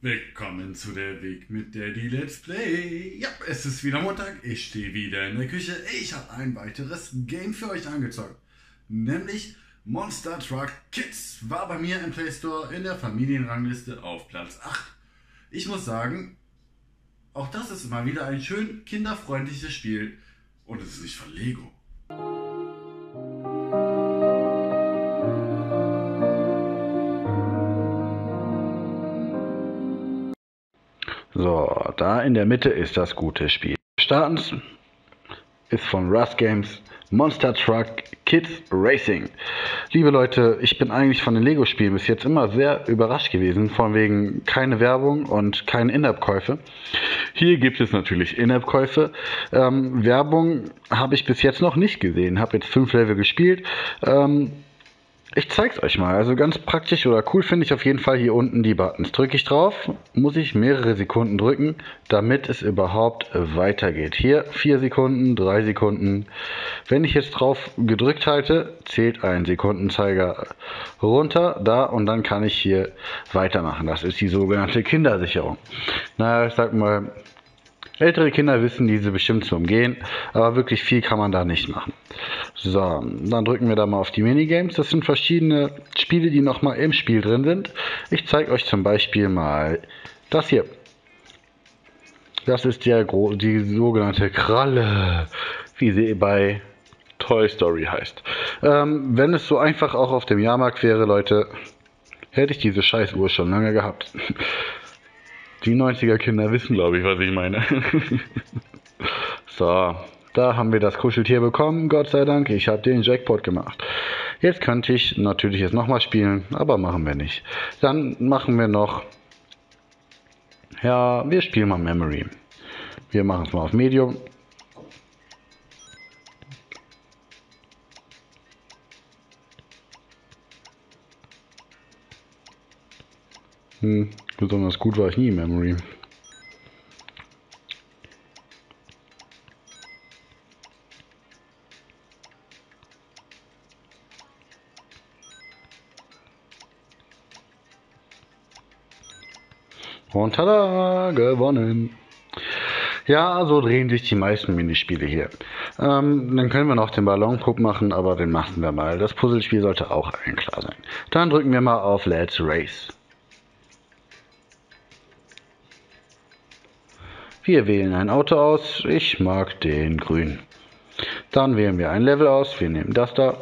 Willkommen zu der Weg mit Daddy Let's Play. Ja, es ist wieder Montag, ich stehe wieder in der Küche. Ich habe ein weiteres Game für euch angezockt, nämlich Monster Truck Kids. War bei mir im Play Store in der Familienrangliste auf Platz 8. Ich muss sagen, auch das ist mal wieder ein schön kinderfreundliches Spiel und es ist nicht von Lego. So, da in der Mitte ist das gute Spiel. Starten ist von Rust Games Monster Truck Kids Racing. Liebe Leute, ich bin eigentlich von den Lego-Spielen bis jetzt immer sehr überrascht gewesen, von wegen keine Werbung und keine In-App-Käufe. Hier gibt es natürlich In-App-Käufe. Werbung habe ich bis jetzt noch nicht gesehen. Habe jetzt 5 Level gespielt. Ich zeig's euch mal. Also ganz praktisch oder cool finde ich auf jeden Fall hier unten die Buttons. Drücke ich drauf, muss ich mehrere Sekunden drücken, damit es überhaupt weitergeht. Hier 4 Sekunden, 3 Sekunden. Wenn ich jetzt drauf gedrückt halte, zählt ein Sekundenzeiger runter, da, und dann kann ich hier weitermachen. Das ist die sogenannte Kindersicherung. Na, ich sag mal, ältere Kinder wissen diese bestimmt zu umgehen, aber wirklich viel kann man da nicht machen. So, dann drücken wir da mal auf die Minigames. Das sind verschiedene Spiele, die nochmal im Spiel drin sind. Ich zeige euch zum Beispiel mal das hier. Das ist die sogenannte Kralle, wie sie bei Toy Story heißt. Wenn es so einfach auch auf dem Jahrmarkt wäre, Leute, hätte ich diese Scheißuhr schon lange gehabt. Die 90er Kinder wissen, glaube ich, was ich meine. So, da haben wir das Kuscheltier bekommen, Gott sei Dank. Ich habe den Jackpot gemacht. Jetzt könnte ich natürlich jetzt nochmal spielen, aber machen wir nicht. Dann machen wir noch, ja, wir spielen mal Memory. Wir machen es mal auf Medium. Besonders gut war ich nie in Memory. Und tada, gewonnen. Ja, so drehen sich die meisten Minispiele hier. Dann können wir noch den Ballonpup machen, aber den machen wir mal. Das Puzzlespiel sollte auch allen klar sein. Dann drücken wir mal auf Let's Race. Wir wählen ein Auto aus. Ich mag den grün. Dann wählen wir ein Level aus. Wir nehmen das da.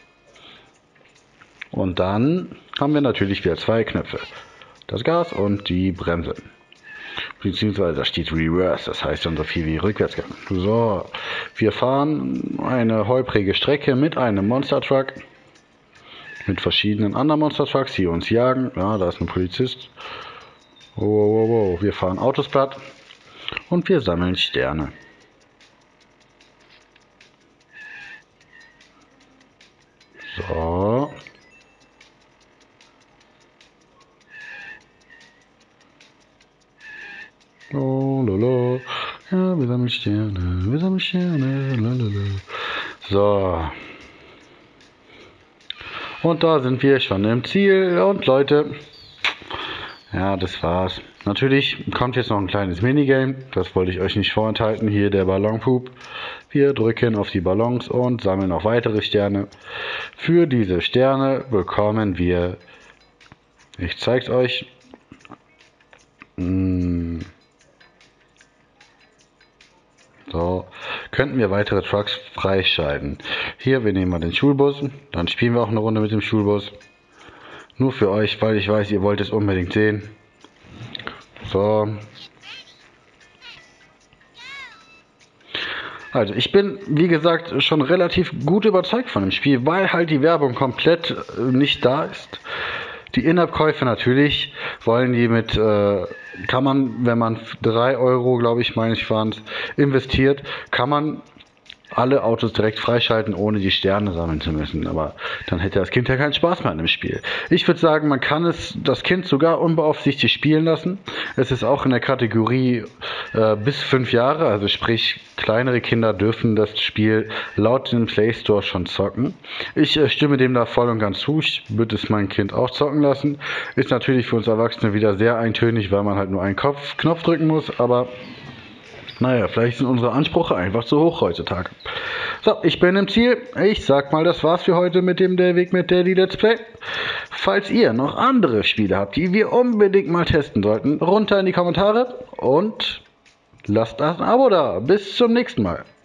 Und dann haben wir natürlich wieder 2 Knöpfe. Das Gas und die Bremse. Beziehungsweise da steht Reverse, das heißt dann so viel wie Rückwärtsgang. So, wir fahren eine holprige Strecke mit einem Monster Truck. Mit verschiedenen anderen Monster Trucks, die uns jagen. Ja, da ist ein Polizist. Wow. Wir fahren Autos platt. Und wir sammeln Sterne. So. Oh, lolo. Ja, wir sammeln Sterne, lalala. So. Und da sind wir schon im Ziel. Und Leute, ja, das war's. Natürlich kommt jetzt noch ein kleines Minigame. Das wollte ich euch nicht vorenthalten. Hier der Ballonpup. Wir drücken auf die Ballons und sammeln noch weitere Sterne. Für diese Sterne bekommen wir, ich zeig's euch, so, könnten wir weitere Trucks freischalten. Hier, wir nehmen mal den Schulbus, dann spielen wir auch eine Runde mit dem Schulbus. Nur für euch, weil ich weiß, ihr wollt es unbedingt sehen. So. Also ich bin, wie gesagt, schon relativ gut überzeugt von dem Spiel, weil halt die Werbung komplett nicht da ist. Die In-App-Käufe natürlich wollen die mit, kann man, wenn man 3 Euro, glaube ich, meine ich waren es, investiert, kann man alle Autos direkt freischalten, ohne die Sterne sammeln zu müssen. Aber dann hätte das Kind ja keinen Spaß mehr an dem Spiel. Ich würde sagen, man kann das Kind sogar unbeaufsichtigt spielen lassen. Es ist auch in der Kategorie bis 5 Jahre, also sprich, kleinere Kinder dürfen das Spiel laut dem Play Store schon zocken. Ich stimme dem da voll und ganz zu. Ich würde es mein Kind auch zocken lassen. Ist natürlich für uns Erwachsene wieder sehr eintönig, weil man halt nur einen Knopf drücken muss, aber naja, vielleicht sind unsere Ansprüche einfach zu hoch heutzutage. So, ich bin im Ziel. Ich sag mal, das war's für heute mit dem Der Weg mit Daddy Let's Play. Falls ihr noch andere Spiele habt, die wir unbedingt mal testen sollten, runter in die Kommentare und lasst ein Abo da. Bis zum nächsten Mal.